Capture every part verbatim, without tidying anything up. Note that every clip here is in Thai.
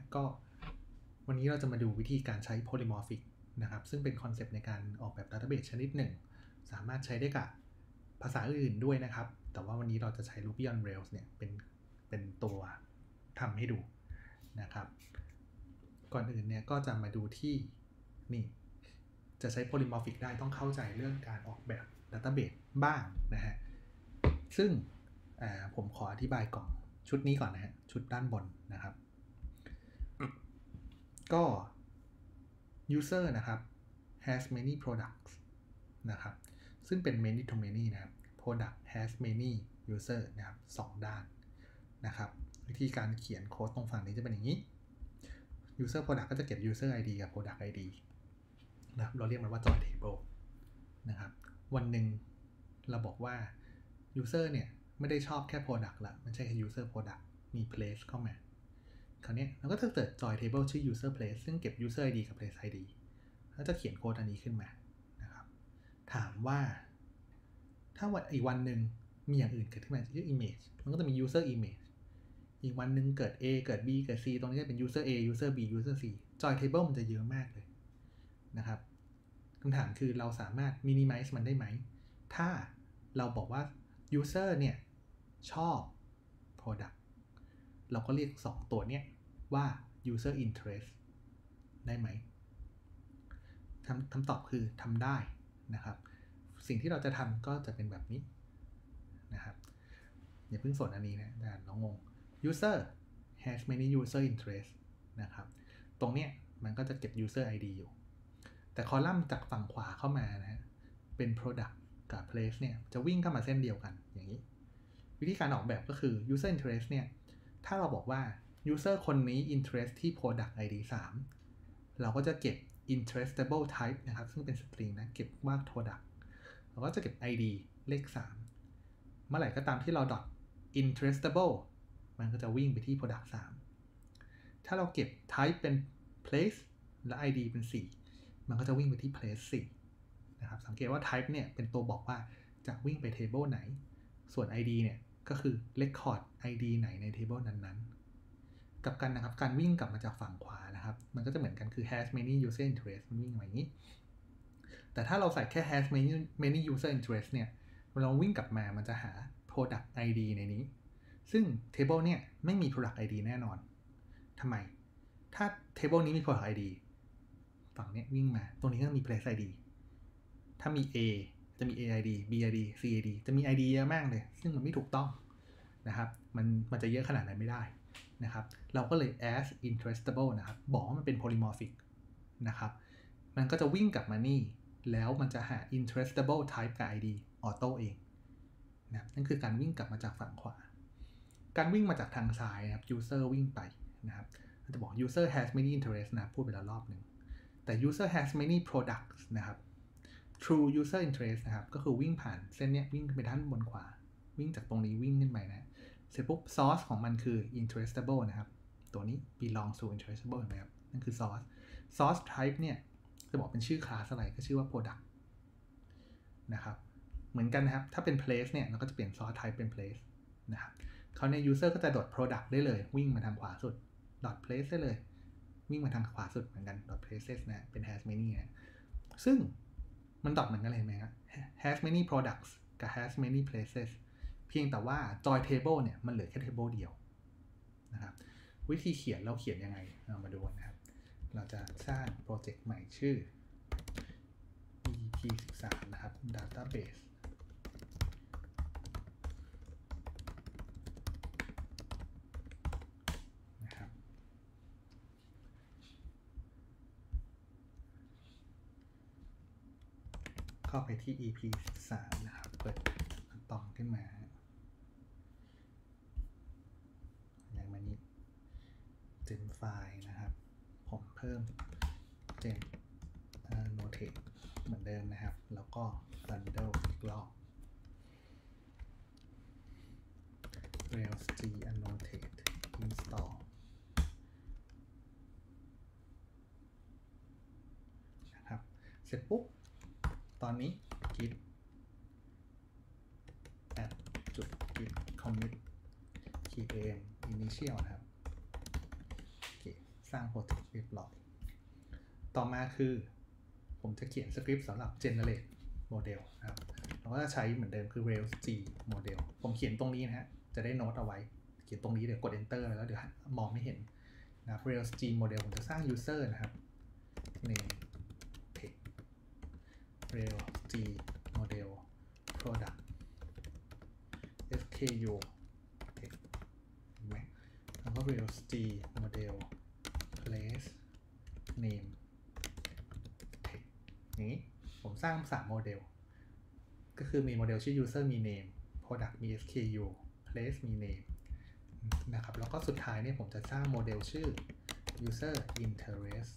ก็วันนี้เราจะมาดูวิธีการใช้ polymorphic นะครับซึ่งเป็นคอนเซปต์ในการออกแบบ database ชนิดหนึ่งสามารถใช้ได้กับภาษาอื่นด้วยนะครับแต่ว่าวันนี้เราจะใช้ Ruby on Rails เนี่ยเป็นเป็นตัวทำให้ดูนะครับก่อนอื่นเนี่ยก็จะมาดูที่นี่จะใช้ polymorphic ได้ต้องเข้าใจเรื่องการออกแบบ database บ้างนะฮะซึ่งผมขออธิบายก่อนชุดนี้ก่อนนะฮะชุดด้านบนนะครับก็ user นะครับ has many products นะครับซึ่งเป็น many to many นะครับ product has many user นะครับสองด้านนะครับวิธีการเขียนโค้ดตรงฝั่งนี้จะเป็นอย่างนี้ user product ก็จะเก็บ user ไอ ดี กับ product ไอ ดี นะครับเราเรียกมันว่า join table นะครับวันหนึ่งเราบอกว่า user เนี่ยไม่ได้ชอบแค่ product ละมันใช่แค่ user product มี place เข้ามาคราวนี้เราก็จะเกิด join table ชื่อ user place ซึ่งเก็บ user ไอ ดี กับ place ไอ ดี แล้วจะเขียนโค้ดอันนี้ขึ้นมานะครับถามว่าถ้าวันอีกวันหนึ่งมีอย่างอื่นเกิดขึ้นมาชื่อ image มันก็จะมี user image อีกวันหนึ่งเกิด A เกิด B เกิด C ตรงนี้จะเป็น user A user B user C join table มันจะเยอะมากเลยนะครับคำถามคือเราสามารถ minimize มันได้ไหมถ้าเราบอกว่า user เนี่ยชอบ product เราก็เรียกสองตัวเนี้ยว่า user interest ได้ไหมคำคำตอบคือทำได้นะครับสิ่งที่เราจะทำก็จะเป็นแบบนี้นะครับอย่าเพิ่งสนอันนี้นะแต่น้องงง user has many user interest นะครับตรงเนี้ยมันก็จะเก็บ user ไอ ดี อยู่แต่คอลัมน์จากฝั่งขวาเข้ามานะฮะเป็น product กับ place เนี่ยจะวิ่งเข้ามาเส้นเดียวกันอย่างนี้วิธีการออกแบบก็คือ user interest เนี่ยถ้าเราบอกว่า user คนนี้ interest ที่ product ไอ ดี สามเราก็จะเก็บ interestable type นะครับซึ่งเป็น string นะเก็บว่า product เราก็จะเก็บ ไอ ดี เลขสามเมื่อไหร่ก็ตามที่เรา dot interestable มันก็จะวิ่งไปที่ product สามถ้าเราเก็บ type เป็น place และ ไอ ดี เป็นสี่มันก็จะวิ่งไปที่ place สี่นะครับสังเกตว่า type เนี่ยเป็นตัวบอกว่าจะวิ่งไป table ไหนส่วน ไอ ดี เนี่ยก็คือ record ไอ ดี ไหนใน table นั้นๆกับกันนะครับการวิ่งกลับมาจากฝั่งขวานะครับมันก็จะเหมือนกันคือ has many user interest มันวิ่งมาอย่างนี้แต่ถ้าเราใส่แค่ has many many user interest เนี่ยเราวิ่งกลับมามันจะหา product ไอ ดี ในนี้ซึ่ง table เนี่ยไม่มี product ไอ ดี แน่นอนทำไมถ้า table นี้มี product ไอ ดี ฝั่งนี้วิ่งมาตรงนี้ก็มี place ไอ ดี ถ้ามี A จะมี A ไอ ดี B ไอ ดี C ไอ ดี จะมี ไอ ดี เยอะมากเลยซึ่งมันไม่ถูกต้องนะครับมันมันจะเยอะขนาดนั้นไม่ได้นะครับเราก็เลย as interestable นะครับบอกว่ามันเป็น polymorphic นะครับมันก็จะวิ่งกลับมานี่แล้วมันจะหา interestable type กับ ไอ ดี auto เองนะนั่นคือการวิ่งกลับมาจากฝั่งขวาการวิ่งมาจากทางซ้ายนะครับ user วิ่งไปนะครับเราจะบอก user has many interest นะพูดไปแล้วรอบหนึ่งแต่ user has many products นะครับ true user interest นะครับก็คือวิ่งผ่านเส้นเนี้ยวิ่งไปด้านบนขวาวิ่งจากตรงนี้วิ่งขึ้นไปนะเสร็จปุ๊บ source ของมันคือ interestable นะครับตัวนี้ belongs to interestable นะครับนั่นคือ source source type เนี่ยจะบอกเป็นชื่อ class อะไรก็ชื่อว่า product นะครับเหมือนกันนะครับถ้าเป็น place เนี่ยเราก็จะเปลี่ยน source type เป็น place นะครับเขาใน user ก็จะ dot product ได้เลยวิ่งมาทางขวาสุด dot place ได้เลยวิ่งมาทางขวาสุดเหมือนกัน dot places นะเป็น has many นะซึ่งมันดอทเหมือนกันเลยเห็นไหมครับ has many products กับ has many places เพียงแต่ว่า join table เนี่ยมันเหลือแค่ table เดียวนะครับวิธีเขียนเราเขียนยังไงเรามาดูนะครับเราจะสร้างโปรเจกต์ใหม่ชื่อ อี พี สิบสาม นะครับ database นะครับเข้าไปที่ อี พี สิบสาม นะครับเปิดต่อขึ้นมาอย่างมานี้เจนไฟล์นะครับผมเพิ่มเจน annotate เหมือนเดิมนะครับแล้วก็ bundle อีกรอบ rails g annotate install นะครับเสร็จปุ๊บตอนนี้ git add จุด git commit key am initial นะครับโอเคสร้าง project เรียบร้อยต่อมาคือผมจะเขียนสคริปต์สำหรับ generate model นะครับเราก็จะใช้เหมือนเดิมคือ rails g model ผมเขียนตรงนี้นะฮะจะได้โน้ตเอาไว้เขียนตรงนี้เดี๋ยวกด enter แล้วเดี๋ยวมองไม่เห็นนะครับ rails g model ผมจะสร้าง user นะครับ name text rails g model product sku text เห็นไหมแล้วก็ rails g model place name text นี้ผมสร้างสามโมเดลก็คือมีโมเดลชื่อ user มี name product มี sku place มี name นะครับแล้วก็สุดท้ายเนี่ยผมจะสร้างโมเดลชื่อ user interest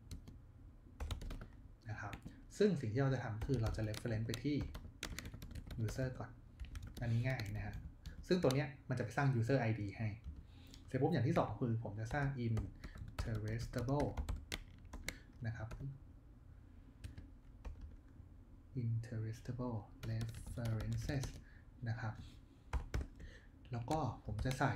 นะครับซึ่งสิ่งที่เราจะทำคือเราจะ reference ไปที่ user ก่อนอันนี้ง่ายนะฮะซึ่งตัวเนี้ยมันจะไปสร้าง user ไอ ดี ให้เสร็จปุ๊บอย่างที่สองคือผมจะสร้าง interestable นะครับ interestable references นะครับแล้วก็ผมจะใส่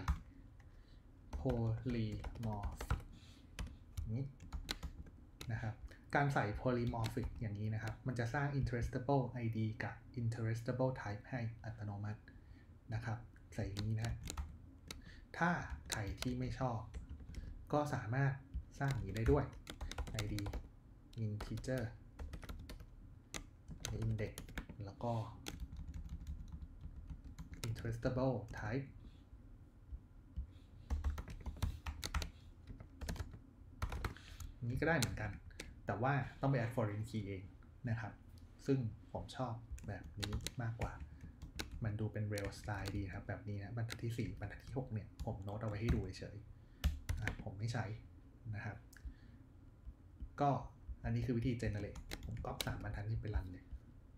polymorphic นี้นะครับการใส่ polymorphic อย่างนี้นะครับมันจะสร้าง interestable ไอ ดี กับ interestable type ให้อัตโนมัตินะครับใส่อย่างนี้นะถ้าใครที่ไม่ชอบก็สามารถสร้างอย่างนี้ได้ด้วย ไอ ดี integer index แล้วก็ interestable type นี้ก็ได้เหมือนกันแต่ว่าต้องไป add foreign key เองนะครับซึ่งผมชอบแบบนี้มากกว่ามันดูเป็น real style ดีครับแบบนี้นะบรรทัดที่สี่บรรทัดที่หกเนี่ยผมโน้ตเอาไว้ให้ดูเฉยๆผมไม่ใช้นะครับก็อันนี้คือวิธี generate ผมก๊อปสามบรรทัดนี้ไปรันเลย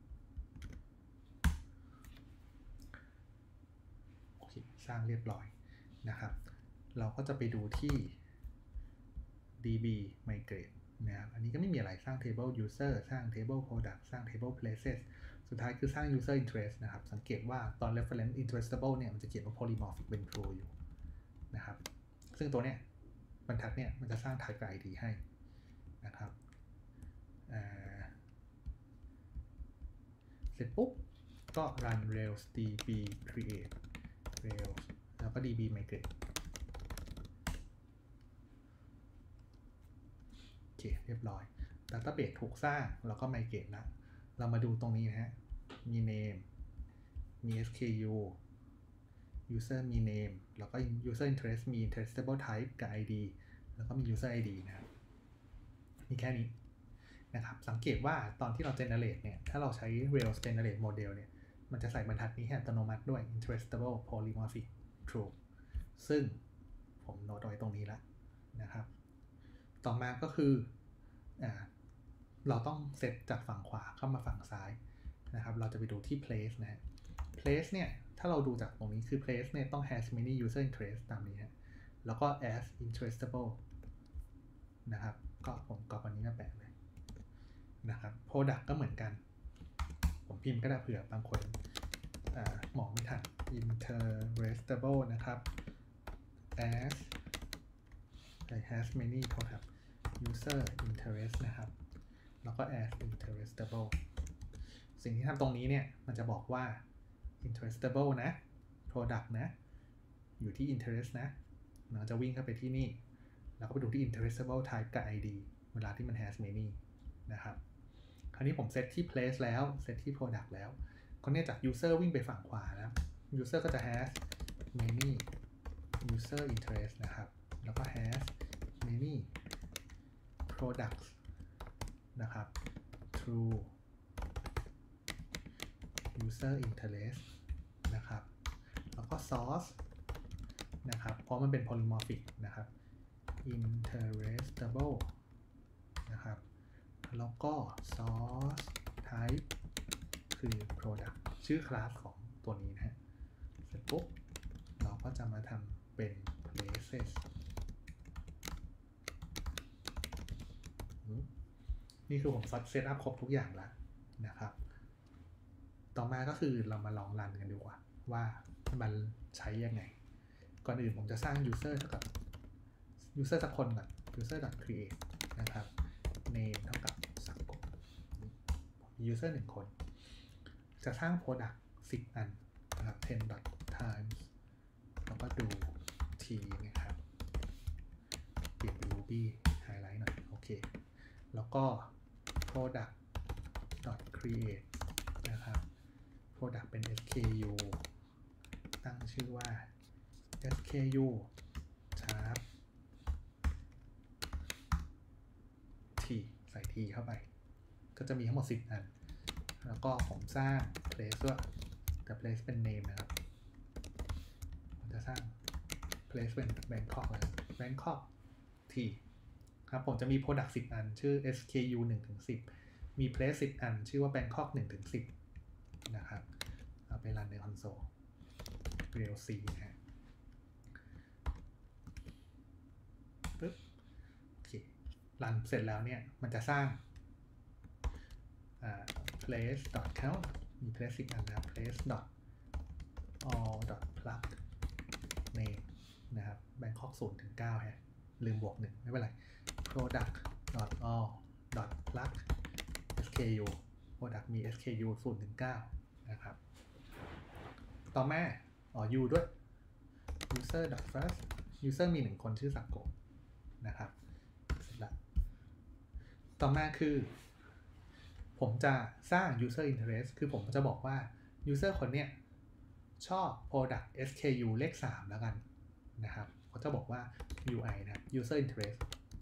โอเคสร้างเรียบร้อยนะครับเราก็จะไปดูที่ ดี บี migrate นะครับอันนี้ก็ไม่มีอะไรสร้าง table user สร้าง table product สร้าง table places สุดท้ายคือสร้าง user interest นะครับสังเกตว่าตอน reference interestable เนี่ยมันจะเขียนว่า polymorphic เป็น true อยู่นะครับซึ่งตัวเนี้ยบรรทัดเนี่ยมันจะสร้าง type กับ ไอ ดี ให้นะครับเสร็จปุ๊บก็ run rails db create rails แล้วก็ db migrate โอเคเรียบร้อย database ถูกสร้างแล้วก็ migrate แล้วเรามาดูตรงนี้นะฮะมี name มี sku user มี name แล้วก็ user interest มี interestable type กับ ไอ ดี แล้วก็มี user ไอ ดี นะครับมีแค่นี้นะครับสังเกตว่าตอนที่เรา generate เนี่ยถ้าเราใช้ rails generate model เนี่ยมันจะใส่บรรทัดนี้ให้อัตโนมัติด้วย interestable polymorphic true ซึ่งผมโน้ตไว้ตรงนี้แล้วนะครับต่อมาก็คืออ่าเราต้องเซตจากฝั่งขวาเข้ามาฝั่งซ้ายนะครับเราจะไปดูที่ place นะฮะ place เนี่ยถ้าเราดูจากตรงนี้คือ place เนี่ยต้อง has many user interest ตามนี้ฮะแล้วก็ as interestable นะครับก็ผมก๊อปอันนี้มาแปะเลยนะครับ product ก็เหมือนกันผมพิมพ์ก็ได้เผื่อบางคนมองไม่ทัน interestable นะครับ as has many product user interest นะครับแล้วก็ as interestable สิ่งที่ทำตรงนี้เนี่ยมันจะบอกว่า interestable นะ product นะอยู่ที่ interest นะเราจะวิ่งเข้าไปที่นี่แล้วก็ไปดูที่ interestable type กับ ไอ ดี เวลาที่มัน has many นะครับคราวนี้ผมเซตที่ place แล้วเซตที่ product แล้วก็เนี่ยจาก user วิ่งไปฝั่งขวานะ user ก็จะ has many user interest นะครับแล้วก็ has many products นะครับ true user interest นะครับแล้วก็ source นะครับเพราะมันเป็น polymorphic นะครับ interestable นะครับแล้วก็ source type คือ product ชื่อคลาสของตัวนี้นะฮะเสร็จปุ๊บเราก็จะมาทำเป็น places นี่คือผมเซตอัพครบทุกอย่างแล้วนะครับต่อมาก็คือเรามาลองรันกันดีกว่าว่ามันใช้ยังไงก่อนอื่นผมจะสร้าง user เท่ากับ user สักคนก่อน user create นะครับ name เท่ากับสังกบ user หนึ่งคนจะสร้าง product สิบอันนะครับ ten times แล้วก็ดู t นะครับเปลี่ยนเป็น ruby highlight หน่อยโอเคแล้วก็ product create นะครับ product เป็น sku ตั้งชื่อว่า sku sharp t ใส่ t เข้าไปก็จะมีทั้งหมดสิบอันแล้วก็ผมสร้าง place ด้วยแต่ place เป็น name นะครับผมจะสร้าง place เป็น Bangkok เลย Bangkok t ครับผมจะมี product สิบอันชื่อ sku หนึ่งถึงสิบมี place สิบอันชื่อว่า Bangkok หนึ่งถึงสิบนะครับเอาไปรันใน console real c นะฮะปึ๊บโอเครันเสร็จแล้วเนี่ยมันจะสร้างplace count มี place สิบอันนะครับ place all plug name นะครับ Bangkok ศูนย์ถึงเก้าฮะลืมบวกหนึ่งไม่เป็นไร product all plug sku product มี sku ศูนย์ถึงเก้านะครับต่อมาอ๋อ u ด้วย user first user มีหนึ่งคนชื่อสังกบนะครับเสร็จแล้วต่อมาคือผมจะสร้าง user interest คือผมจะบอกว่า user คนเนี้ยชอบ product sku เลขสามแล้วกันนะครับเขาจะบอกว่า ui นะครับ user interest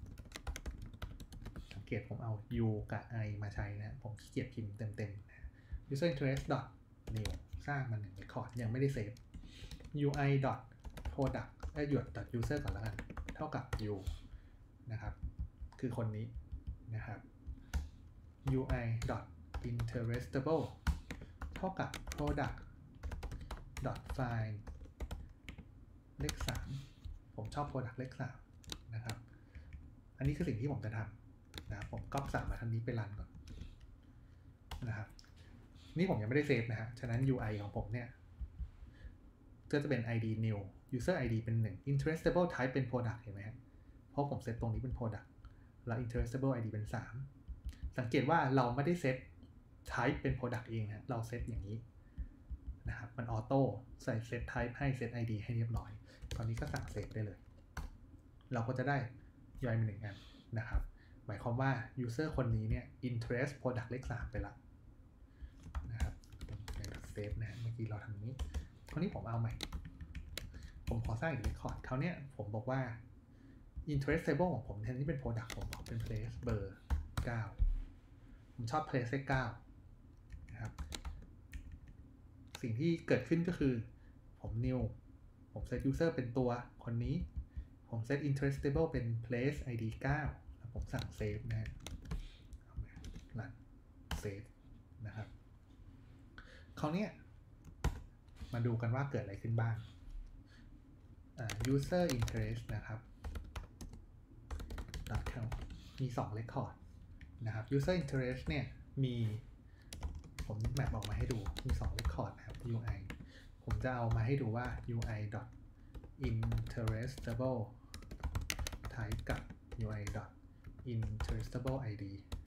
สังเกตผมเอา u กับ i มาใช้นะผมขี้เกียจพิมพ์เต็มๆนะ user interest dot new สร้างมันหนึ่ง record ยังไม่ได้เซฟ ui dot product เอ้ยหยด dot user ก่อนแล้วกันเท่ากับ u นะครับคือคนนี้นะครับ ui dot interestable เท่ากับ product dot find เลขสามผมชอบ product เลขสามนะครับอันนี้คือสิ่งที่ผมจะทำนะผมก๊อปสามมาทันนี้ไปรันก่อนนะครับนี่ผมยังไม่ได้เซฟนะฮะฉะนั้น ui ของผมเนี่ยก็จะเป็น id new user id เป็นหนึ่ง interestable type เป็น product เห็นไหมฮะเพราะผมเซตตรงนี้เป็น product แล้ว interestable id เป็นสามสังเกตว่าเราไม่ได้เซต type เป็น product เองนะเราเซตอย่างนี้นะครับมันออโต้ใส่เซต type ให้เซต id ให้เรียบร้อยตอนนี้ก็สั่งเซฟได้เลยเราก็จะได้ ui มาหนึ่งอันนะครับหมายความว่า user คนนี้เนี่ย interest product เลขสามไปละนะครับในเซฟนะเมื่อกี้เราทำนี้คราวนี้ผมเอาใหม่ผมขอสร้างอีก record คราวนี้ผมบอกว่า interest table ของผมแทนที่เป็น product ผมขอเป็น place เบอร์เก้าผมชอบ place เลขเก้านะครับสิ่งที่เกิดขึ้นก็คือผม new ผมเซต user เป็นตัวคนนี้ผมเซต interest table เป็น place id เก้าแล้วผมสั่ง save นะฮะรัน save นะครับคราวนี้มาดูกันว่าเกิดอะไรขึ้นบ้าง user interest นะครับ มีสอง record นะครับ user interest เนี่ยมีผมแมปออกมาให้ดูมีสอง record นะครับ ui ผมจะเอามาให้ดูว่า ui dot interestable type กับ ui dot interestable id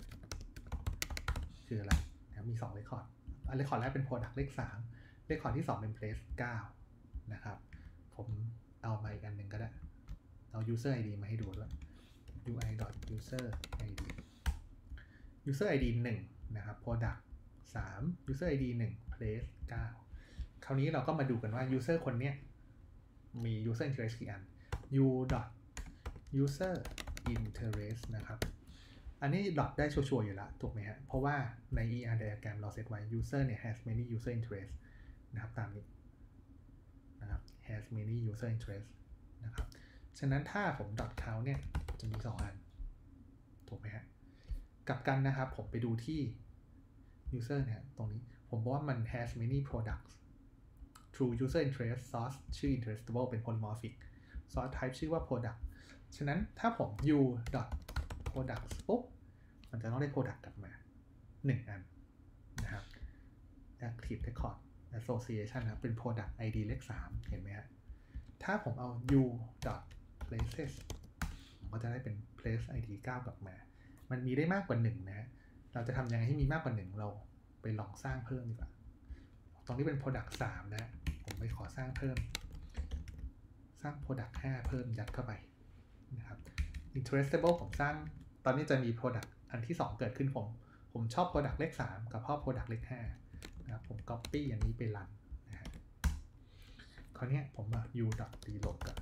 คืออะไรนะมีสอง record อัน record แรกเป็น product เลขสาม record ที่สองเป็น place เก้านะครับผมเอามาอีกอันหนึ่งก็ได้เอา user id มาให้ดูด้วย ui dot user id user id หนึ่งนะครับ product สาม user id หนึ่ง place เก้าคราวนี้เราก็มาดูกันว่า user คนเนี้ยมี user interest กี่อัน u dot user interest นะครับอันนี้ดอทได้ชัวร์ๆอยู่แล้วถูกไหมฮะเพราะว่าใน อี อาร์ diagram เราเซตไว้ user เนี่ย has many user interest นะครับตามนี้นะครับ has many user interest นะครับฉะนั้นถ้าผม dot count เนี่ยจะมีสองอันถูกไหมฮะกลับกันนะครับผมไปดูที่ user เนี่ยตรงนี้ผมบอกว่ามัน has many products true user interest source ชื่อ interestable เป็น polymorphic source type ชื่อว่า product ฉะนั้นถ้าผม u dot product ปุ๊บมันจะต้องได้ product กลับมาหนึ่งอันนะครับ active record association นะครับเป็น product id เลขสามเห็นไหมฮะถ้าผมเอา u dot places ผมก็จะได้เป็น place ไอ ดี เก้ากลับมามันมีได้มากกว่าหนึ่งนะฮะเราจะทำยังไงให้มีมากกว่าหนึ่งเราไปลองสร้างเพิ่มดีกว่าตรงนี้เป็น product สามนะผมไปขอสร้างเพิ่มสร้าง product ห้าเพิ่มยัดเข้าไปนะครับ interestable ผมสร้างตอนนี้จะมี product อันที่สองเกิดขึ้นผมผมชอบ product เลขสามกับชอบ product เลขห้านะครับผม copy อันนี้ไปรันนะฮะคราวนี้ผมมา u.reload กับ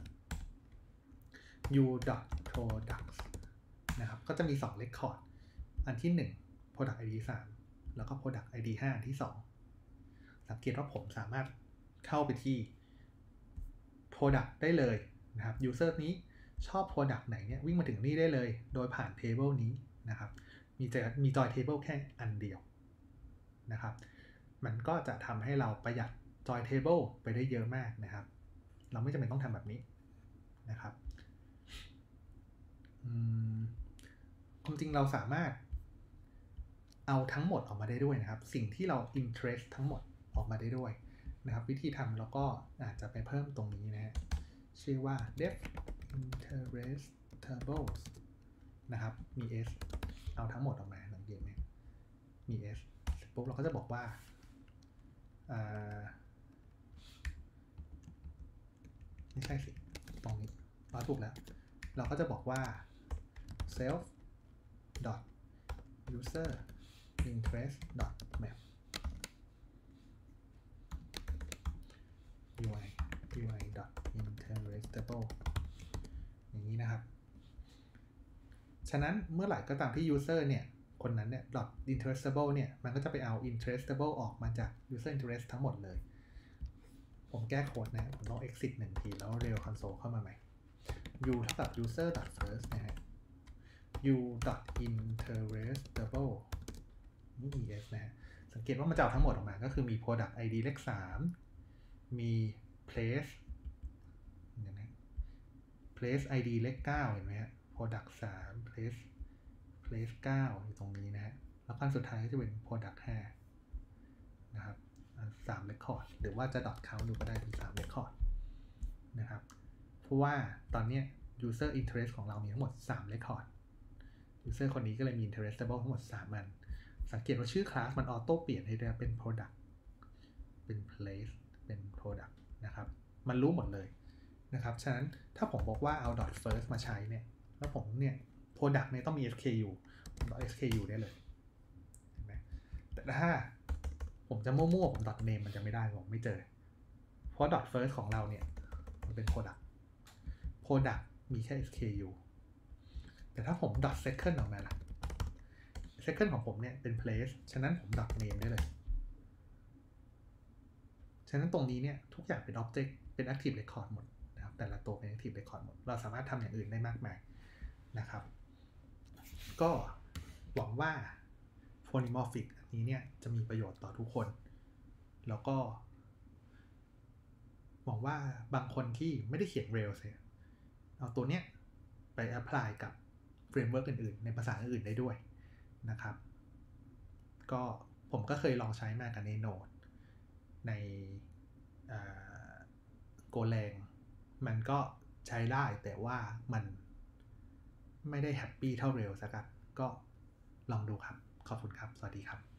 u.products นะครับก็จะมีสอง record อันที่หนึ่ง product ไอ ดี สามแล้วก็ product ไอ ดี ห้าอันที่สองสังเกตว่าผมสามารถเข้าไปที่ product ได้เลยนะครับ user นี้ชอบ product ไหนเนี่ยวิ่งมาถึงนี่ได้เลยโดยผ่าน table นี้นะครับมีจอยมีจอย table แค่อันเดียวนะครับมันก็จะทำให้เราประหยัดจอย table ไปได้เยอะมากนะครับเราไม่จำเป็นต้องทำแบบนี้นะครับความจริงเราสามารถเอาทั้งหมดออกมาได้ด้วยนะครับสิ่งที่เรา interest ทั้งหมดออกมาได้ด้วยนะครับวิธีทำเราก็อาจจะไปเพิ่มตรงนี้นะฮะชื่อว่า def interestables นะครับมี s เอาทั้งหมดออกมาสังเกตไหมมี s ปุ๊บเราก็จะบอกว่าไม่ใช่สิตรงนี้เราถูกแล้วเราก็จะบอกว่า self dot user interest dot map ui ui dot interestable อย่างนี้นะครับฉะนั้นเมื่อไหร่ก็ตามที่ user เนี่ยคนนั้นเนี่ย dot interestable เนี่ยมันก็จะไปเอา interestable ออกมาจาก user interest ทั้งหมดเลยผมแก้โค้ดนะผมต้อง exit หนึ่งทีแล้ว real console เข้ามาใหม่ u เท่ากับ user dot first นะฮะ u dot interestable นี่ es นะฮะสังเกตว่ามันจะเอาทั้งหมดออกมาก็คือมี product ไอ ดี เลขสามมี place อย่างนี้ place ไอ ดี เลขเก้าเห็นไหมฮะ product สาม place place เก้าอยู่ตรงนี้นะฮะแล้วขั้นสุดท้ายก็จะเป็น product ห้านะครับสาม record หรือว่าจะ dot count ดูก็ได้ถึงสาม record นะครับเพราะว่าตอนนี้ user interest ของเรามีทั้งหมดสาม record user คนนี้ก็เลยมี interestable ทั้งหมดสามอันสังเกตว่าชื่อคลาสมันออโต้เปลี่ยนให้ได้เป็น product เป็น place เป็น product นะครับมันรู้หมดเลยนะครับฉะนั้นถ้าผมบอกว่าเอา dot first มาใช้เนี่ยแล้วผมเนี่ย product เนี่ยต้องมี sku dot sku ได้เลยเห็นไหมแต่ถ้าผมจะมั่วๆผม dot name มันจะไม่ได้ผมไม่เจอเพราะ dot first ของเราเนี่ยมันเป็น product product มีแค่ sku แต่ถ้าผม dot second ออกมาล่ะ second ของผมเนี่ยเป็น place ฉะนั้นผม dot name ได้เลยฉะนั้นตรงนี้เนี่ยทุกอย่างเป็น object เป็น active record หมดนะครับแต่ละตัวเป็น active record หมดเราสามารถทำอย่างอื่นได้มากมายนะครับก็หวังว่า polymorphic อันนี้เนี่ยจะมีประโยชน์ต่อทุกคนแล้วก็หวังว่าบางคนที่ไม่ได้เขียน Rails เนี่ยเอาตัวเนี้ยไป apply กับ framework อื่นๆในภาษาอื่นๆได้ด้วยนะครับก็ผมก็เคยลองใช้มากับใน Node ใน Golang มันก็ใช้ได้แต่ว่ามันไม่ได้แฮปปี้เท่า Rails สักก็ลองดูครับขอบคุณครับสวัสดีครับ